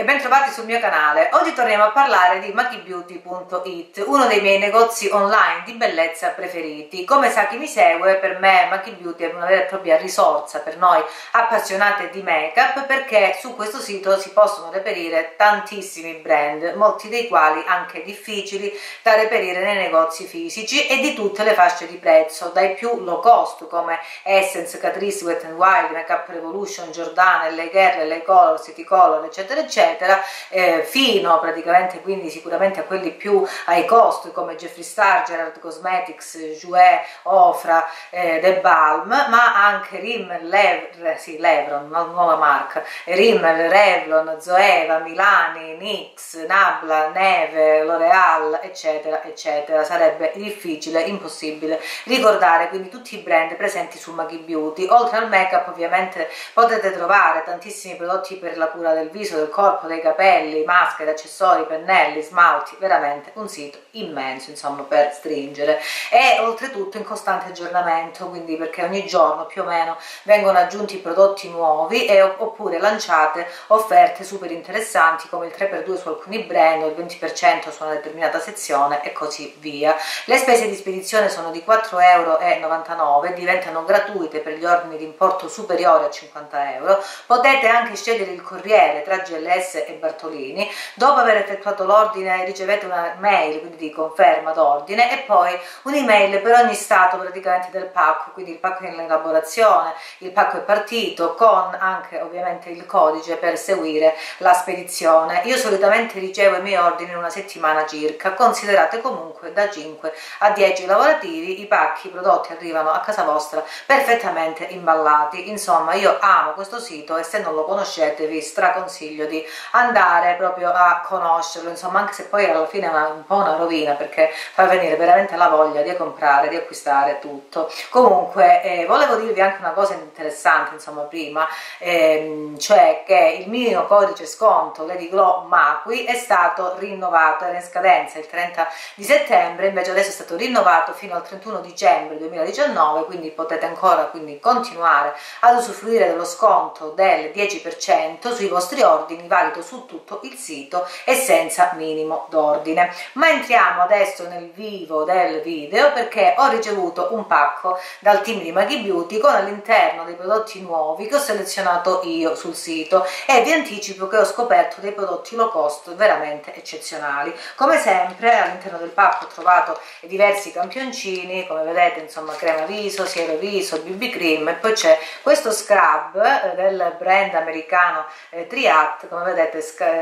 bentrovati sul mio canale. Oggi torniamo a parlare di makibeauty.it, uno dei miei negozi online di bellezza preferiti. Come sa chi mi segue, per me Maki Beauty è una vera e propria risorsa per noi appassionate di make-up, perché su questo sito si possono reperire tantissimi brand, molti dei quali anche difficili da reperire nei negozi fisici, e di tutte le fasce di prezzo, dai più low cost come Essence, Catrice, Wet n Wild, Makeup Revolution, Giordana, LA Girl, LA Color, City Color, eccetera eccetera, fino praticamente quindi sicuramente a quelli più high cost come Jeffree Star, Gerard Cosmetics, Jouer, Ofra, The Balm, ma anche Rimmel, Levron, una nuova marca, Rimmel, Revlon, Zoeva, Milani, NYX, Nabla, Neve, L'Oreal, eccetera eccetera. Sarebbe difficile, impossibile ricordare quindi tutti i brand presenti su Maki Beauty. Oltre al make up ovviamente potete trovare tantissimi prodotti per la cura del viso, del corpo, dei capelli, maschere, accessori, pennelli, smalti, veramente un sito immenso, insomma, per stringere, e oltretutto in costante aggiornamento, quindi perché ogni giorno più o meno vengono aggiunti prodotti nuovi oppure lanciate offerte super interessanti come il 3x2 su alcuni brand o il 20% su una determinata sezione e così via. Le spese di spedizione sono di 4,99 €, diventano gratuite per gli ordini di importo superiore a 50 €. Potete anche scegliere il corriere tra GLS e Bartolini. Dopo aver effettuato l'ordine ricevete una mail quindi di conferma d'ordine e poi un'email per ogni stato praticamente del pacco, quindi il pacco è in elaborazione, il pacco è partito, con anche ovviamente il codice per seguire la spedizione. Io solitamente ricevo i miei ordini in una settimana circa, considerate comunque da 5 a 10 lavorativi, i pacchi, i prodotti arrivano a casa vostra perfettamente imballati. Insomma, io amo questo sito e se non lo conoscete vi straconsiglio di andare proprio a conoscerlo, insomma, anche se poi alla fine è un po' una rovina perché fa venire veramente la voglia di comprare, di acquistare tutto. Comunque volevo dirvi anche una cosa interessante, insomma, prima, cioè che il mio codice sconto Lady Glow Maqui è stato rinnovato, era in scadenza il 30 di settembre, invece adesso è stato rinnovato fino al 31 dicembre 2019, quindi potete ancora continuare ad usufruire dello sconto del 10% sui vostri ordini, valido su tutto il sito e senza minimo d'ordine. Ma entriamo adesso nel vivo del video, perché ho ricevuto un pacco dal team di Maki Beauty con all'interno dei prodotti nuovi che ho selezionato io sul sito, e vi anticipo che ho scoperto dei prodotti low cost veramente eccezionali. Come sempre all'interno del pacco ho trovato diversi campioncini, come vedete, insomma, crema viso, siero viso, BB cream, e poi c'è questo scrub del brand americano Triat, come vedete,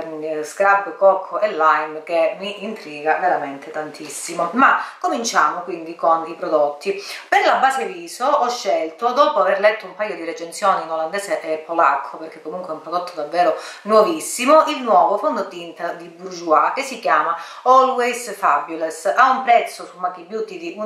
scrub cocco e lime, che mi intriga veramente tantissimo. Ma cominciamo quindi con i prodotti. Per la base viso ho scelto, dopo aver letto un paio di recensioni in olandese e polacco, perché comunque è un prodotto davvero nuovissimo, il nuovo fondotinta di Bourjois che si chiama Always Fabulous. Ha un prezzo su Maki Beauty di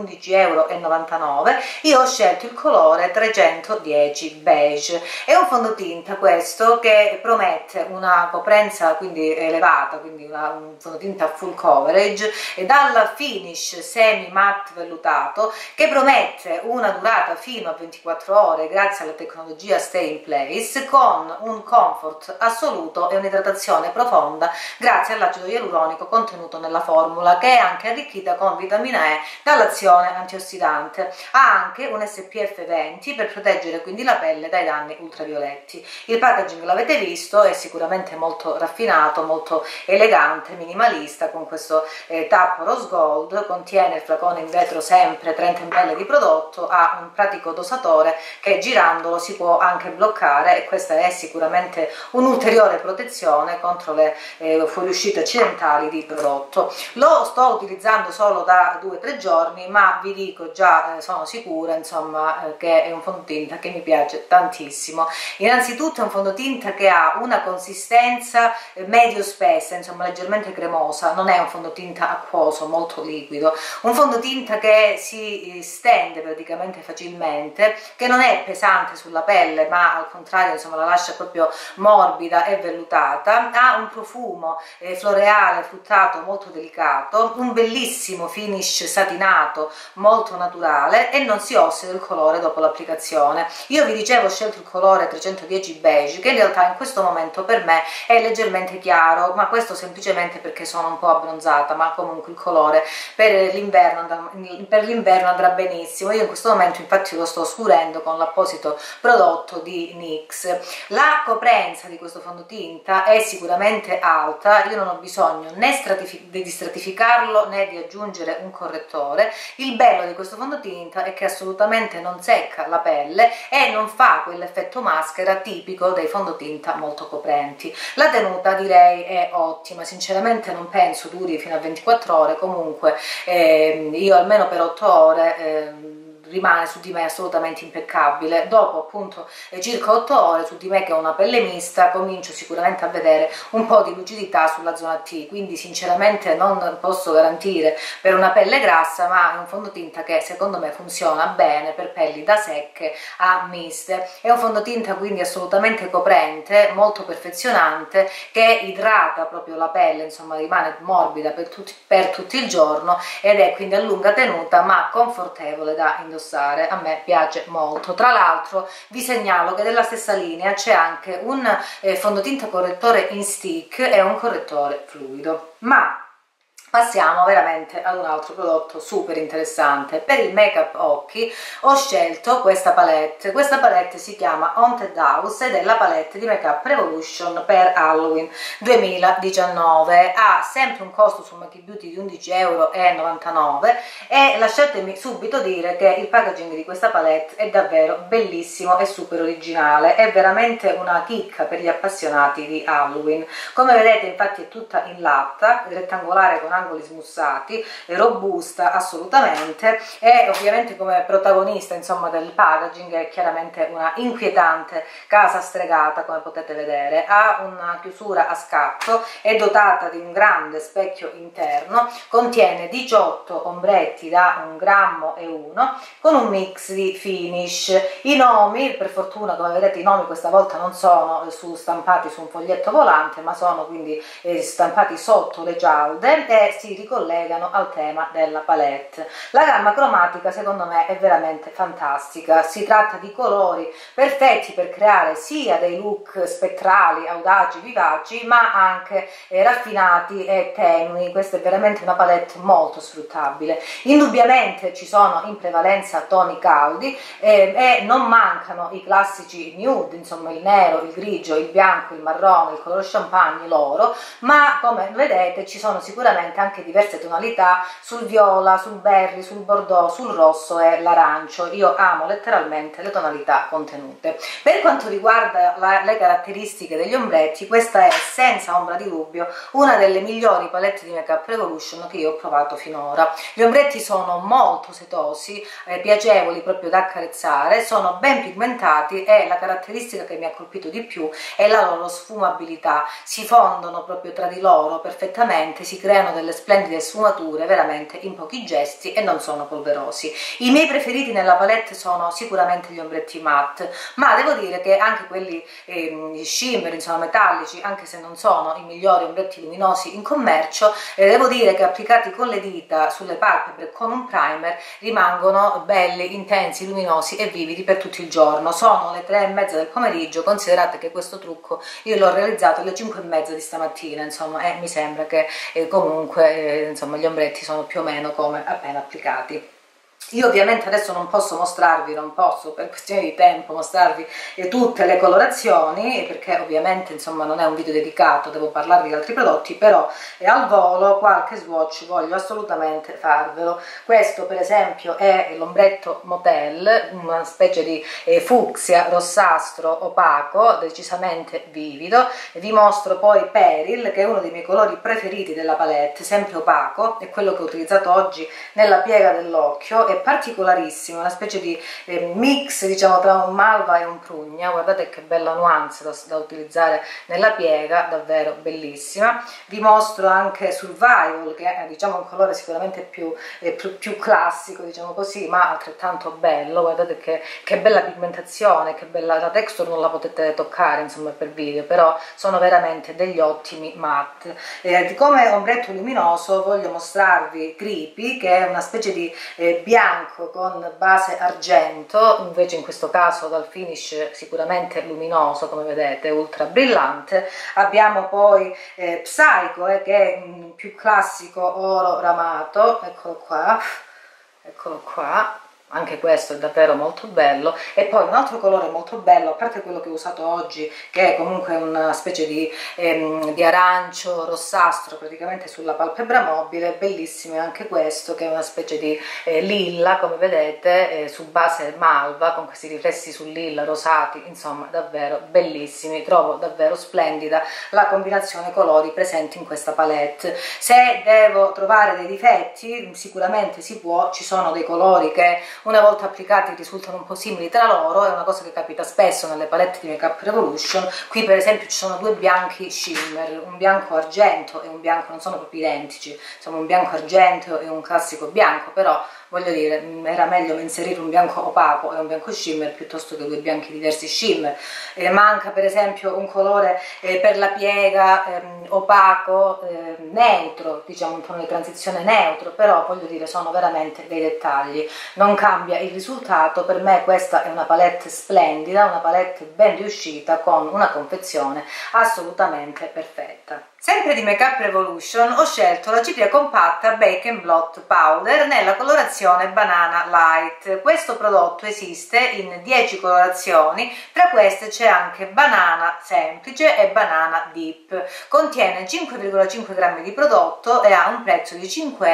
11,99 €. Io ho scelto il colore 310 beige. È un fondotinta questo che promette una coprenza quindi elevata, quindi un fondotinta full coverage, e dal finish semi matte vellutato che promette una durata fino a 24 ore grazie alla tecnologia Stay in Place, con un comfort assoluto e un'idratazione profonda grazie all'acido ialuronico contenuto nella formula, che è anche arricchita con vitamina E dall'azione antiossidante. Ha anche un SPF 20 per proteggere quindi la pelle dai danni ultravioletti. Il packaging l'avete visto, è sicuramente molto raffinato, molto elegante, minimalista, con questo tappo rose gold. Contiene il flacone in vetro sempre 30 ml di prodotto, ha un pratico dosatore che girandolo si può anche bloccare, e questa è sicuramente un'ulteriore protezione contro le fuoriuscite accidentali di prodotto. Lo sto utilizzando solo da 2-3 giorni, ma vi dico già, sono sicura, insomma, che è un fondotinta che mi piace tantissimo. Innanzitutto è un fondotinta che ha una consistenza medio spessa, insomma leggermente cremosa, non è un fondotinta acquoso molto liquido, un fondotinta che si stende praticamente facilmente, che non è pesante sulla pelle ma al contrario, insomma, la lascia proprio morbida e vellutata. Ha un profumo floreale fruttato molto delicato, un bellissimo finish satinato molto naturale, e non si ossida il colore dopo l'applicazione. Io vi dicevo ho scelto il colore 310 beige, che in realtà in questo momento per me è leggermente chiaro, ma questo semplicemente perché sono un po' abbronzata, ma comunque il colore per l'inverno andrà benissimo. Io in questo momento infatti lo sto scurendo con l'apposito prodotto di NYX. La coprenza di questo fondotinta è sicuramente alta, io non ho bisogno né di stratificarlo né di aggiungere un correttore. Il bello di questo fondotinta è che assolutamente non secca la pelle e non fa quell'effetto maschera tipico dei fondotinta molto coprenti. La tenuta direi è ottima, sinceramente non penso duri fino a 24 ore, comunque io almeno per 8 ore rimane su di me assolutamente impeccabile. Dopo appunto circa 8 ore su di me, che ho una pelle mista, comincio sicuramente a vedere un po' di lucidità sulla zona T, quindi sinceramente non posso garantire per una pelle grassa, ma è un fondotinta che secondo me funziona bene per pelli da secche a miste. È un fondotinta quindi assolutamente coprente, molto perfezionante, che idrata proprio la pelle, insomma rimane morbida per tutto il giorno ed è quindi a lunga tenuta ma confortevole da indossare. A me piace molto. Tra l'altro vi segnalo che della stessa linea c'è anche un fondotinta correttore in stick e un correttore fluido. Ma passiamo veramente ad un altro prodotto super interessante. Per il make up occhi ho scelto questa palette si chiama Haunted House ed è la palette di Make Up Revolution per Halloween 2019. Ha sempre un costo su Maki Beauty di 11,99 € e lasciatemi subito dire che il packaging di questa palette è davvero bellissimo e super originale, è veramente una chicca per gli appassionati di Halloween. Come vedete infatti è tutta in latta, rettangolare con angoli smussati, è robusta assolutamente e ovviamente come protagonista insomma del packaging è chiaramente una inquietante casa stregata, come potete vedere. Ha una chiusura a scatto, è dotata di un grande specchio interno, contiene 18 ombretti da 1,1 grammo con un mix di finish. I nomi, per fortuna come vedete i nomi questa volta non sono stampati su un foglietto volante, ma sono quindi stampati sotto le gialde e si ricollegano al tema della palette. La gamma cromatica secondo me è veramente fantastica, si tratta di colori perfetti per creare sia dei look spettrali, audaci, vivaci, ma anche raffinati e tenui. Questa è veramente una palette molto sfruttabile. Indubbiamente ci sono in prevalenza toni caldi e non mancano i classici nude, insomma il nero, il grigio, il bianco, il marrone, il color champagne, l'oro, ma come vedete ci sono sicuramente anche diverse tonalità sul viola, sul berry, sul bordeaux, sul rosso e l'arancio. Io amo letteralmente le tonalità contenute. Per quanto riguarda le caratteristiche degli ombretti, questa è senza ombra di dubbio una delle migliori palette di Make Up Revolution che io ho provato finora. Gli ombretti sono molto setosi, piacevoli proprio da accarezzare, sono ben pigmentati e la caratteristica che mi ha colpito di più è la loro sfumabilità. Si fondono proprio tra di loro perfettamente, si creano delle splendide sfumature veramente in pochi gesti e non sono polverosi. I miei preferiti nella palette sono sicuramente gli ombretti matte, ma devo dire che anche quelli shimmer, insomma metallici, anche se non sono i migliori ombretti luminosi in commercio, devo dire che applicati con le dita sulle palpebre con un primer rimangono belli, intensi, luminosi e vividi per tutto il giorno. Sono le 3:30 del pomeriggio, considerate che questo trucco io l'ho realizzato alle 5:30 di stamattina, insomma, mi sembra che comunque insomma gli ombretti sono più o meno come appena applicati. Io ovviamente adesso non posso per questione di tempo mostrarvi tutte le colorazioni, perché ovviamente insomma non è un video dedicato, devo parlarvi di altri prodotti, però al volo qualche swatch voglio assolutamente farvelo. Questo per esempio è l'ombretto Motel, una specie di fucsia rossastro opaco, decisamente vivido. Vi mostro poi Peril, che è uno dei miei colori preferiti della palette, sempre opaco, è quello che ho utilizzato oggi nella piega dell'occhio, è particolarissimo, una specie di mix diciamo tra un malva e un prugna. Guardate che bella nuance da utilizzare nella piega, davvero bellissima. Vi mostro anche Survival, che è diciamo un colore sicuramente più classico, diciamo così, ma altrettanto bello. Guardate che bella pigmentazione, che bella, la texture non la potete toccare insomma per video, però sono veramente degli ottimi matte. Come ombretto luminoso voglio mostrarvi Creepy, che è una specie di bianco bianco con base argento, invece in questo caso dal finish sicuramente luminoso, come vedete, ultra brillante. Abbiamo poi Psycho, che è un più classico oro ramato, eccolo qua, anche questo è davvero molto bello. E poi un altro colore molto bello, a parte quello che ho usato oggi, che è comunque una specie di arancio rossastro praticamente sulla palpebra mobile, bellissimo è anche questo, che è una specie di lilla, come vedete, su base malva, con questi riflessi sul lilla rosati, insomma davvero bellissimi. Trovo davvero splendida la combinazione colori presenti in questa palette. Se devo trovare dei difetti, sicuramente si può, ci sono dei colori che una volta applicati risultano un po' simili tra loro, è una cosa che capita spesso nelle palette di Makeup Revolution. Qui per esempio ci sono due bianchi shimmer, un bianco argento e un bianco, non sono proprio identici, insomma un bianco argento e un classico bianco, però voglio dire, era meglio inserire un bianco opaco e un bianco shimmer piuttosto che due bianchi diversi shimmer. Manca per esempio un colore per la piega opaco, neutro, diciamo un tono di transizione neutro, però voglio dire sono veramente dei dettagli, non cambia il risultato. Per me questa è una palette splendida, una palette ben riuscita con una confezione assolutamente perfetta. Sempre di Makeup Revolution ho scelto la cipria compatta Bake Blot Powder nella colorazione Banana Light. Questo prodotto esiste in 10 colorazioni, tra queste c'è anche Banana Semplice e Banana Deep. Contiene 5,5 grammi di prodotto e ha un prezzo di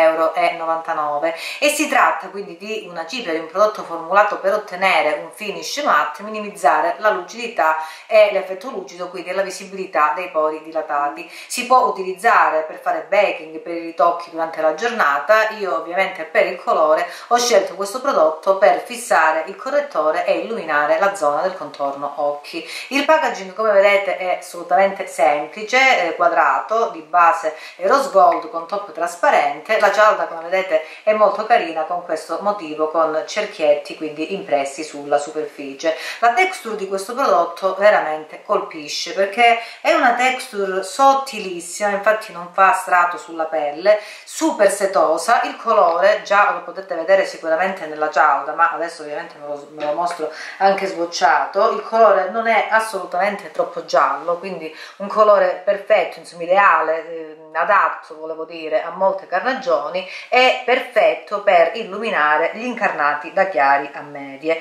5,99 € e si tratta quindi di una cipria, di un prodotto formulato per ottenere un finish matte, minimizzare la lucidità e l'effetto lucido, quindi la visibilità dei pori dilatati. Si può utilizzare per fare baking, per i ritocchi durante la giornata. Io ovviamente per il colore ho scelto questo prodotto per fissare il correttore e illuminare la zona del contorno occhi. Il packaging, come vedete, è assolutamente semplice, quadrato, di base rose gold con top trasparente. La cialda, come vedete, è molto carina con questo motivo con cerchietti quindi impressi sulla superficie. La texture di questo prodotto veramente colpisce perché è una texture sottilissima, infatti non fa strato sulla pelle, super setosa. Il colore già lo potete vedere sicuramente nella cialda, ma adesso ovviamente me lo mostro anche swatchato. Il colore non è assolutamente troppo giallo, quindi un colore perfetto, insomma ideale, adatto volevo dire a molte carnagioni, è perfetto per illuminare gli incarnati da chiari a medie.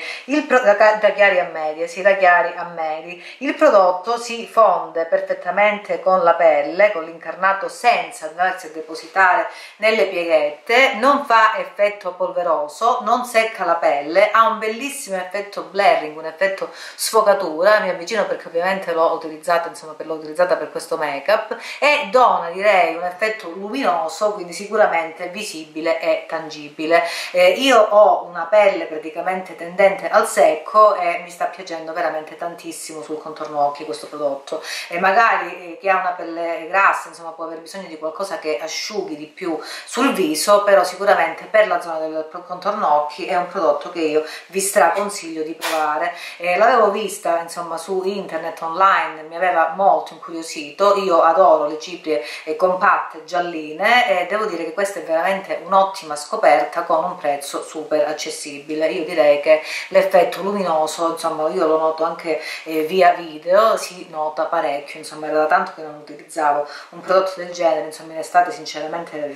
Da chiari a medie, sì, da chiari a medi. Il prodotto si fonde perfettamente con la pelle, con l'incarnato, senza andarsi a depositare nelle pieghette, non fa effetto polveroso, non secca la pelle, ha un bellissimo effetto blurring, un effetto sfocatura. Mi avvicino perché ovviamente l'ho utilizzata, insomma, l'ho utilizzata per questo make up, e dona, direi, un effetto luminoso, quindi sicuramente visibile e tangibile. Io ho una pelle praticamente tendente al secco e mi sta piacendo veramente tantissimo sul contorno occhi questo prodotto, e magari chi ha una pelle grassa, insomma, può aver bisogno di qualcosa che asciughi di più sul viso, però sicuramente per la zona del contorno occhi è un prodotto che io vi straconsiglio di provare. L'avevo vista, insomma, su internet, online, mi aveva molto incuriosito. Io adoro le ciprie compatte gialline e devo dire che questa è veramente un'ottima scoperta con un prezzo super accessibile. Io direi che l'effetto luminoso, insomma, io lo noto anche via video, si nota parecchio, insomma, era da tanto che non utilizzavo un prodotto del genere. Insomma, in estate sinceramente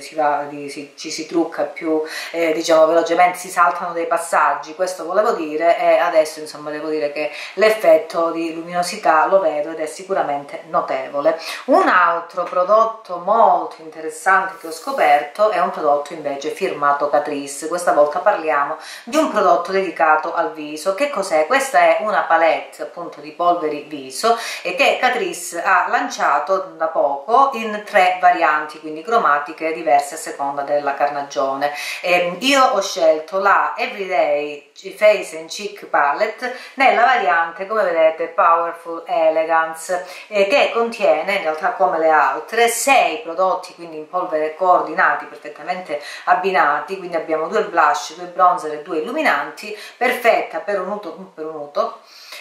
ci si trucca più, diciamo, velocemente, si saltano dei passaggi, questo volevo dire, e adesso insomma devo dire che l'effetto di luminosità lo vedo ed è sicuramente notevole. Un altro prodotto molto interessante che ho scoperto è un prodotto invece firmato Catrice. Questa volta parliamo di un prodotto dedicato al viso. Che cos'è? Questa è una palette appunto di polveri viso e che Catrice ha lanciato da poco in 3 varianti, quindi cromatiche diverse a seconda della carnagione. Io ho scelto la Everyday Face and Cheek Palette nella variante, come vedete, Powerful Elegance, che contiene, in realtà come le altre, 6 prodotti, quindi in polvere coordinati, perfettamente abbinati. Quindi abbiamo 2 blush, 2 bronzer e 2 illuminanti, perfetta per un uso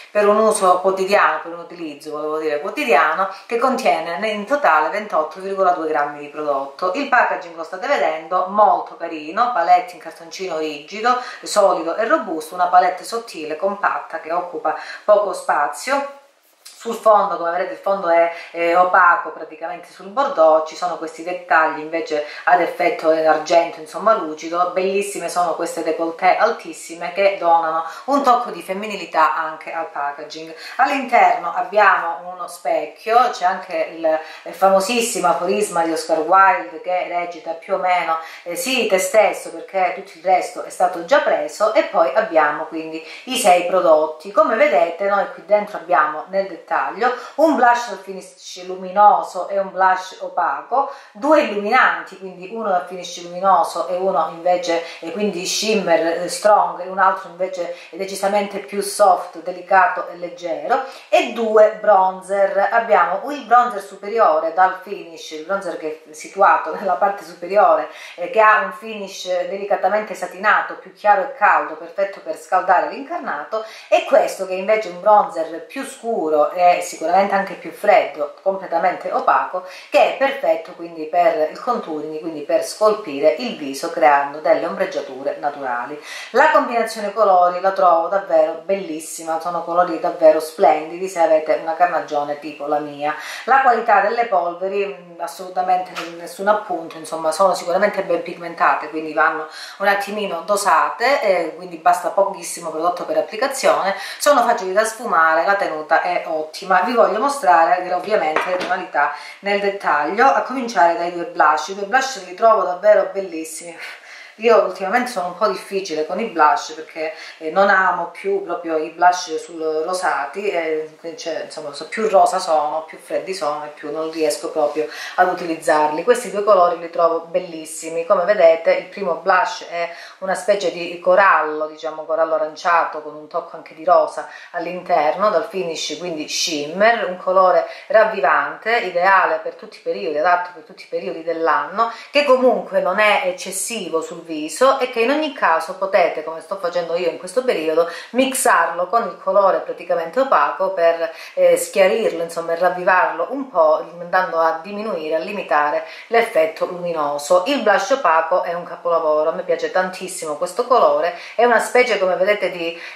per un uso quotidiano, per un utilizzo, volevo dire quotidiano, che contiene in totale 28,2 grammi di prodotto. Il packaging lo state vedendo, molto carino, palette in cartoncino rigido, solido e robusto, una palette sottile, compatta, che occupa poco spazio. Sul fondo, come vedete, il fondo è opaco praticamente sul bordeaux, ci sono questi dettagli invece ad effetto argento, insomma lucido. Bellissime sono queste décolleté altissime che donano un tocco di femminilità anche al packaging. All'interno abbiamo uno specchio, c'è anche il famosissimo aforisma di Oscar Wilde che recita più o meno sii te stesso perché tutto il resto è stato già preso, e poi abbiamo quindi i 6 prodotti. Come vedete noi qui dentro abbiamo nel dettaglio un blush dal finish luminoso e un blush opaco, 2 illuminanti, quindi uno dal finish luminoso e uno invece quindi shimmer strong e un altro invece decisamente più soft, delicato e leggero, e 2 bronzer. Abbiamo il bronzer superiore dal finish, il bronzer che è situato nella parte superiore, che ha un finish delicatamente satinato, più chiaro e caldo, perfetto per scaldare l'incarnato, e questo che invece è un bronzer più scuro e sicuramente anche più freddo, completamente opaco, che è perfetto quindi per il contouring, quindi per scolpire il viso creando delle ombreggiature naturali. La combinazione colori la trovo davvero bellissima, sono colori davvero splendidi se avete una carnagione tipo la mia. La qualità delle polveri assolutamente nessun appunto, insomma sono sicuramente ben pigmentate, quindi vanno un attimino dosate, quindi basta pochissimo prodotto per applicazione, sono facili da sfumare, la tenuta è ottima. Vi voglio mostrare ovviamente le tonalità nel dettaglio, a cominciare dai 2 blush. I 2 blush li trovo davvero bellissimi. Io ultimamente sono un po' difficile con i blush perché non amo più proprio i blush sul rosati, cioè, insomma più rosa sono, più freddi sono e più non riesco proprio ad utilizzarli. Questi 2 colori li trovo bellissimi. Come vedete il primo blush è una specie di corallo, diciamo corallo aranciato con un tocco anche di rosa all'interno, dal finish quindi shimmer, un colore ravvivante, ideale per tutti i periodi, adatto per tutti i periodi dell'anno, che comunque non è eccessivo sul viso e che in ogni caso potete, come sto facendo io in questo periodo, mixarlo con il colore praticamente opaco per schiarirlo, insomma, e ravvivarlo un po', andando a diminuire, a limitare l'effetto luminoso. Il blush opaco è un capolavoro, a me piace tantissimo questo colore, è una specie, come vedete,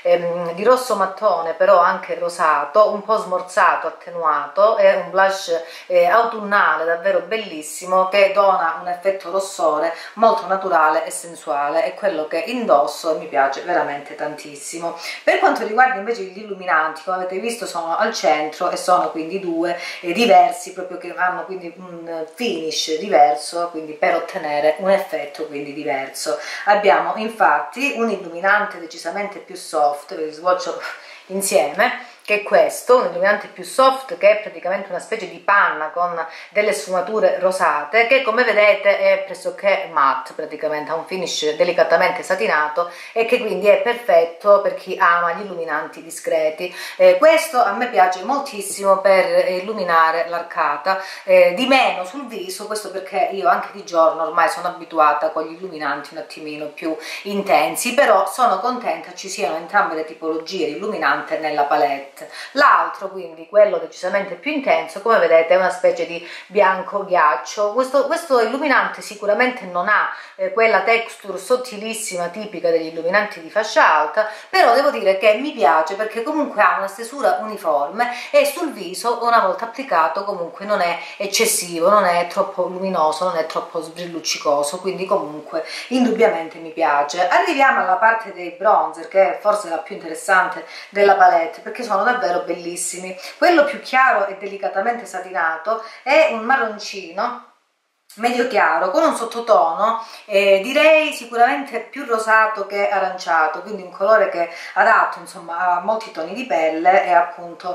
di rosso mattone, però anche rosato, un po' smorzato, attenuato, è un blush autunnale davvero bellissimo che dona un effetto rossore molto naturale e sensuale, è quello che indosso e mi piace veramente tantissimo. Per quanto riguarda invece gli illuminanti, come avete visto sono al centro e sono quindi 2 diversi, proprio che hanno quindi un finish diverso, quindi per ottenere un effetto quindi diverso. Abbiamo infatti un illuminante decisamente più soft, ve li swatcho insieme, che è questo, un illuminante più soft che è praticamente una specie di panna con delle sfumature rosate, che come vedete è pressoché matte, praticamente ha un finish delicatamente satinato e che quindi è perfetto per chi ama gli illuminanti discreti. Questo a me piace moltissimo per illuminare l'arcata, di meno sul viso, questo perché io anche di giorno ormai sono abituata con gli illuminanti un attimino più intensi, però sono contenta ci siano entrambe le tipologie di illuminante nella palette. L'altro, quindi quello decisamente più intenso, come vedete è una specie di bianco ghiaccio. Questo illuminante sicuramente non ha quella texture sottilissima tipica degli illuminanti di fascia alta, però devo dire che mi piace perché comunque ha una stesura uniforme e sul viso una volta applicato comunque non è eccessivo, non è troppo luminoso, non è troppo sbrilluccicoso, quindi comunque indubbiamente mi piace. Arriviamo alla parte dei bronzer, che è forse la più interessante della palette perché sono davvero bellissimi. Quello più chiaro e delicatamente satinato è un marroncino medio chiaro con un sottotono direi sicuramente più rosato che aranciato, quindi un colore che è adatto insomma a molti toni di pelle e appunto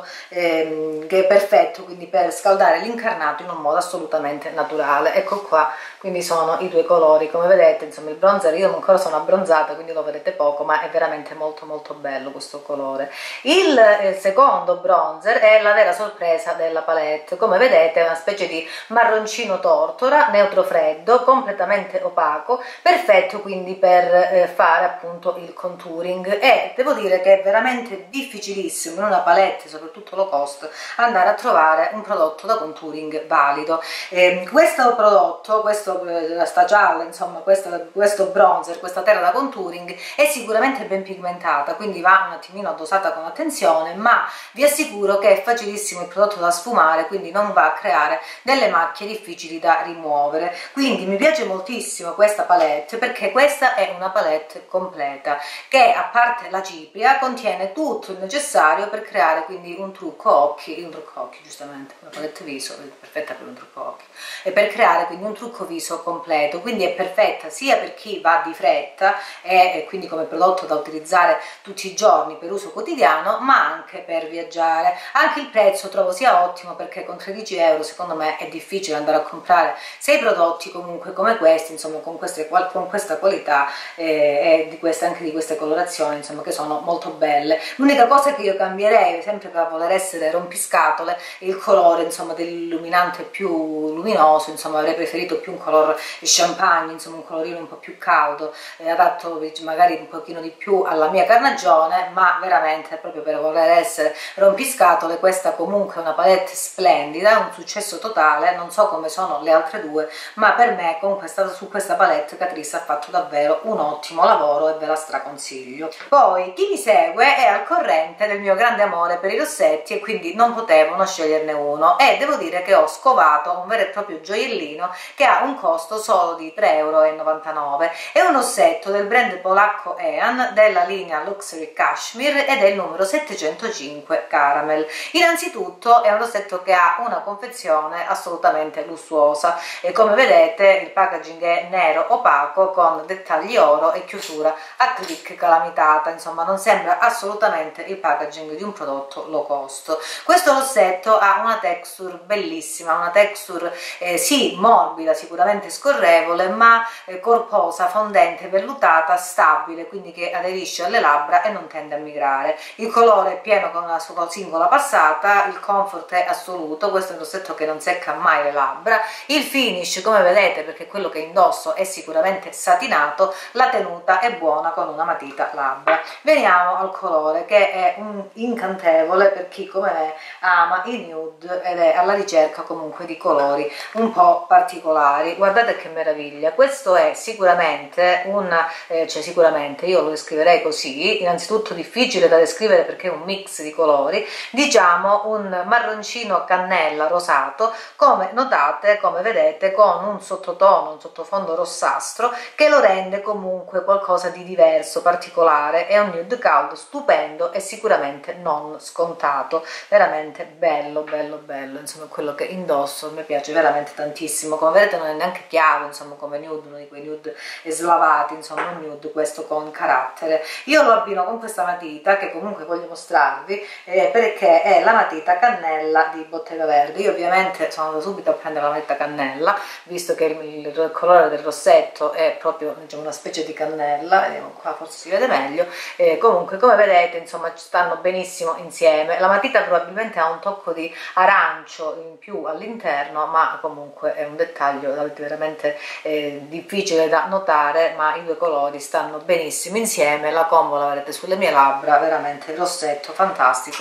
che è perfetto quindi per scaldare l'incarnato in un modo assolutamente naturale. Ecco qua, quindi sono i 2 colori, come vedete insomma il bronzer, io ancora sono abbronzata quindi lo vedete poco, ma è veramente molto molto bello questo colore. Il secondo bronzer è la vera sorpresa della palette, come vedete è una specie di marroncino tortora rosa, neutro freddo, completamente opaco, perfetto quindi per fare appunto il contouring, e devo dire che è veramente difficilissimo in una palette, soprattutto low cost, andare a trovare un prodotto da contouring valido. Questo prodotto, sta gialla, insomma questo bronzer, questa terra da contouring è sicuramente ben pigmentata, quindi va un attimino dosata con attenzione, ma vi assicuro che è facilissimo il prodotto da sfumare, quindi non va a creare delle macchie difficili da rimuovere. Quindi mi piace moltissimo questa palette, perché questa è una palette completa che, a parte la cipria, contiene tutto il necessario per creare quindi un trucco occhi, giustamente, una palette viso è perfetta per un trucco occhi, e per creare quindi un trucco viso completo, quindi è perfetta sia per chi va di fretta e quindi come prodotto da utilizzare tutti i giorni per uso quotidiano, ma anche per viaggiare. Anche il prezzo trovo sia ottimo, perché con 13 euro secondo me è difficile andare a comprare 6 prodotti comunque come questi, insomma con questa qualità e anche di queste colorazioni, insomma, che sono molto belle. L'unica cosa che io cambierei, sempre per voler essere rompiscatole, è il colore, insomma, dell'illuminante più luminoso, insomma avrei preferito più un color champagne, insomma un colorino un po' più caldo, adatto magari un pochino di più alla mia carnagione, ma veramente proprio per voler essere rompiscatole questa comunque è una palette splendida, un successo totale. Non so come sono le altre due, ma per me su questa palette Catrice ha fatto davvero un ottimo lavoro e ve la straconsiglio. Poi chi mi segue è al corrente del mio grande amore per i rossetti, e quindi non potevo non sceglierne uno, e devo dire che ho scovato un vero e proprio gioiellino che ha un costo solo di 3,99 €. È un rossetto del brand polacco Ean della linea Luxury Cashmere ed è il numero 705 Caramel. Innanzitutto è un rossetto che ha una confezione assolutamente lussuosa, e come vedete il packaging è nero opaco con dettagli oro e chiusura a click calamitata, insomma non sembra assolutamente il packaging di un prodotto low cost. Questo rossetto ha una texture bellissima, una texture sì morbida, sicuramente scorrevole, ma corposa, fondente, vellutata, stabile, quindi che aderisce alle labbra e non tende a migrare. Il colore è pieno con una sua singola passata, il comfort è assoluto, questo è un rossetto che non secca mai le labbra. Il finish, come vedete, perché quello che indosso è sicuramente satinato, la tenuta è buona con una matita labbra. Veniamo al colore, che è un incantevole per chi come me ama i nude ed è alla ricerca comunque di colori un po' particolari. Guardate che meraviglia, questo è sicuramente sicuramente io lo descriverei così, innanzitutto difficile da descrivere perché è un mix di colori, diciamo un marroncino cannella rosato, come notate, come vedete, con un sottotono, un sottofondo rossastro che lo rende comunque qualcosa di diverso, particolare. È un nude caldo stupendo e sicuramente non scontato, veramente bello bello bello, insomma quello che indosso mi piace veramente tantissimo. Come vedete non è neanche chiaro, insomma, come nude, uno di quei nude slavati, insomma un nude questo con carattere. Io lo abbino con questa matita che comunque voglio mostrarvi, perché è la matita cannella di Bottega Verde. Io ovviamente sono andata subito a prendere la matita cannella, visto che il colore del rossetto è proprio, diciamo, una specie di cannella. Vediamo qua, forse si vede meglio. Comunque come vedete, insomma, ci stanno benissimo insieme. La matita probabilmente ha un tocco di arancio in più all'interno, ma comunque è un dettaglio veramente difficile da notare, ma i due colori stanno benissimo insieme. La combo la vedete sulle mie labbra, veramente rossetto fantastico,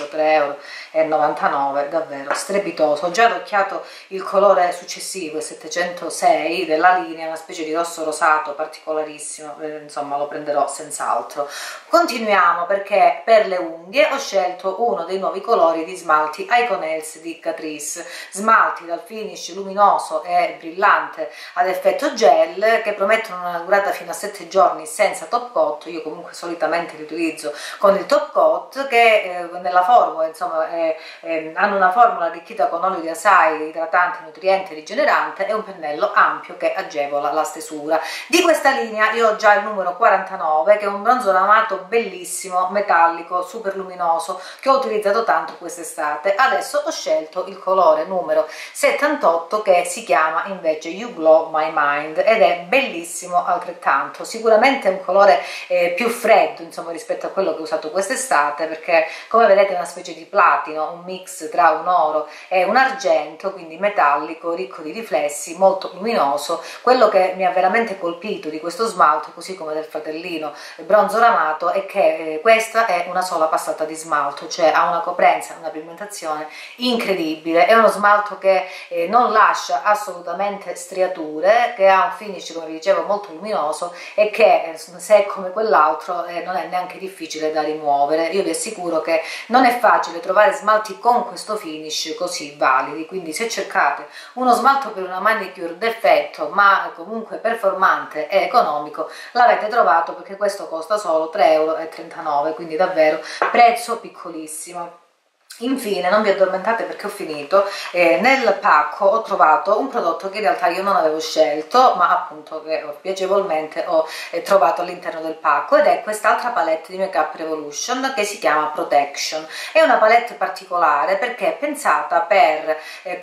3,99 €, davvero strepitoso. Ho già adocchiato il colore successivo, il 706 della linea, una specie di rosso rosato particolarissimo, insomma lo prenderò senz'altro. Continuiamo, perché per le unghie ho scelto uno dei nuovi colori di smalti Icon Nails di Catrice, smalti dal finish luminoso e brillante ad effetto gel, che promettono una durata fino a 7 giorni senza top coat. Io comunque solitamente li utilizzo con il top coat, che nella formula, insomma, hanno una formula arricchita con olio di acai, idratante, nutriente, rigenerante, e un pennello ampio che agevola la stesura. Di questa linea io ho già il numero 49, che è un bronzolamato bellissimo, metallico, super luminoso, che ho utilizzato tanto quest'estate. Adesso ho scelto il colore numero 78, che si chiama invece You Glow My Mind, ed è bellissimo altrettanto. Sicuramente è un colore più freddo, insomma, rispetto a quello che ho usato quest'estate, perché come vedete è una specie di platino, un mix tra un oro e un argento, quindi metallico, ricco di riflessi, riflessi, molto luminoso. Quello che mi ha veramente colpito di questo smalto, così come del fratellino bronzo ramato, è che questa è una sola passata di smalto, cioè ha una coprenza, una pigmentazione incredibile. È uno smalto che non lascia assolutamente striature, che ha un finish, come vi dicevo, molto luminoso e che se è come quell'altro non è neanche difficile da rimuovere. Io vi assicuro che non è facile trovare smalti con questo finish così validi, quindi se cercate uno smalto per una manicure d'effetto ma comunque performante e economico, l'avete trovato, perché questo costa solo 3,39 €, quindi davvero prezzo piccolissimo. Infine, non vi addormentate perché ho finito, nel pacco ho trovato un prodotto che in realtà io non avevo scelto, ma appunto che piacevolmente ho trovato all'interno del pacco, ed è quest'altra palette di Makeup Revolution che si chiama Protection. È una palette particolare perché è pensata per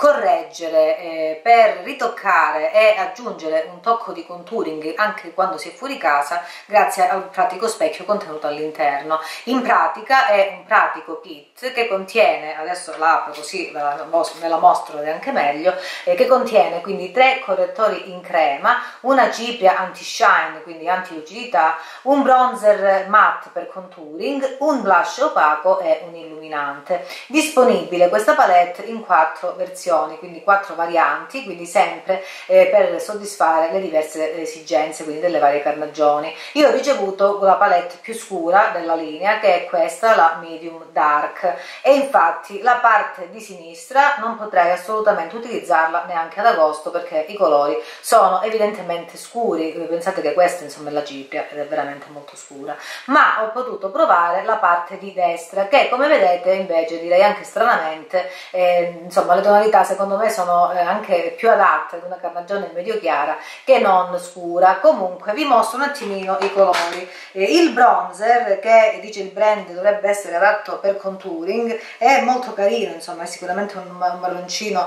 correggere, per ritoccare e aggiungere un tocco di contouring anche quando si è fuori casa, grazie al pratico specchio contenuto all'interno. In pratica è un pratico kit che contiene, adesso la apro così ve la mostro anche meglio, che contiene quindi 3 correttori in crema, una cipria anti-shine, quindi anti-lucidità, un bronzer matte per contouring, un blush opaco e un illuminante. Disponibile questa palette in 4 versioni, quindi 4 varianti, quindi sempre per soddisfare le diverse esigenze, quindi delle varie carnagioni. Io ho ricevuto la palette più scura della linea, che è questa, la medium dark, e infatti la parte di sinistra non potrei assolutamente utilizzarla neanche ad agosto perché i colori sono evidentemente scuri. Pensate che questa insomma è la cipria ed è veramente molto scura, ma ho potuto provare la parte di destra che, come vedete, invece direi anche stranamente, insomma le tonalità secondo me sono anche più adatte ad una carnagione medio chiara che non scura. Comunque vi mostro un attimino i colori. Il bronzer, che dice il brand dovrebbe essere adatto per contouring, è molto carino, insomma è sicuramente un marroncino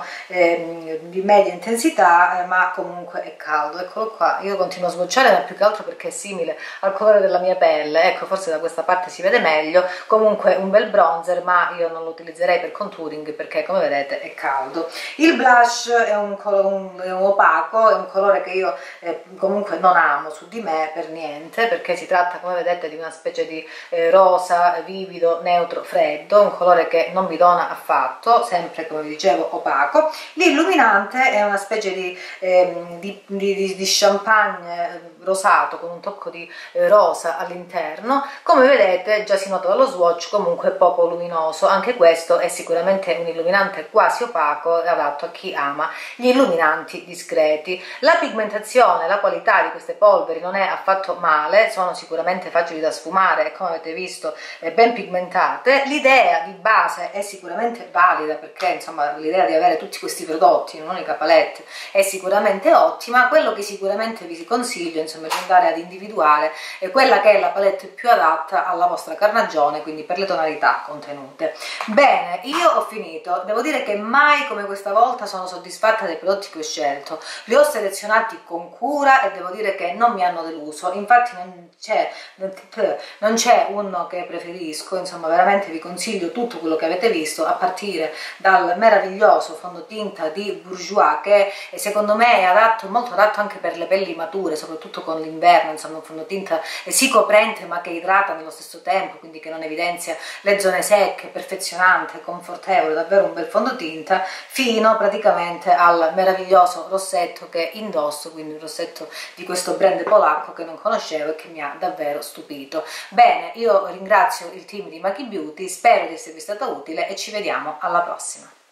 di media intensità, ma comunque è caldo. Eccolo qua, io continuo a swatchare, ma più che altro perché è simile al colore della mia pelle, ecco, forse da questa parte si vede meglio. Comunque un bel bronzer, ma io non lo utilizzerei per contouring perché, come vedete, è caldo. Il blush è un opaco, è un colore che io comunque non amo su di me per niente, perché si tratta, come vedete, di una specie di rosa vivido, neutro, freddo, un colore che non mi dona affatto, sempre come vi dicevo opaco. L'illuminante è una specie di champagne rosato con un tocco di rosa all'interno. Come vedete già si nota dallo swatch, comunque poco luminoso. Anche questo è sicuramente un illuminante quasi opaco, adatto a chi ama gli illuminanti discreti. La pigmentazione, la qualità di queste polveri non è affatto male, sono sicuramente facili da sfumare e, come avete visto, ben pigmentate. L'idea di base è sicuramente valida, perché insomma l'idea di avere tutti questi prodotti in un'unica palette è sicuramente ottima. Quello che sicuramente vi consiglio, insomma, è di andare ad individuare quella che è la palette più adatta alla vostra carnagione, quindi per le tonalità contenute. Bene, io ho finito. Devo dire che mai come questa volta sono soddisfatta dei prodotti che ho scelto. Li ho selezionati con cura e devo dire che non mi hanno deluso. Infatti non c'è uno che preferisco, insomma veramente vi consiglio tutto quello che avete visto, a partire dal meraviglioso fondotinta di Bourjois, che secondo me è adatto, molto adatto anche per le pelli mature, soprattutto con l'inverno, insomma un fondotinta sì coprente ma che idrata nello stesso tempo, quindi che non evidenzia le zone secche, perfezionante, confortevole, davvero un bel fondotinta, fino praticamente al meraviglioso rossetto che indosso, quindi un rossetto di questo brand polacco che non conoscevo e che mi ha davvero stupito. Bene, io ringrazio il team di Maki Beauty, spero di esservi stata utile e ci vediamo alla prossima.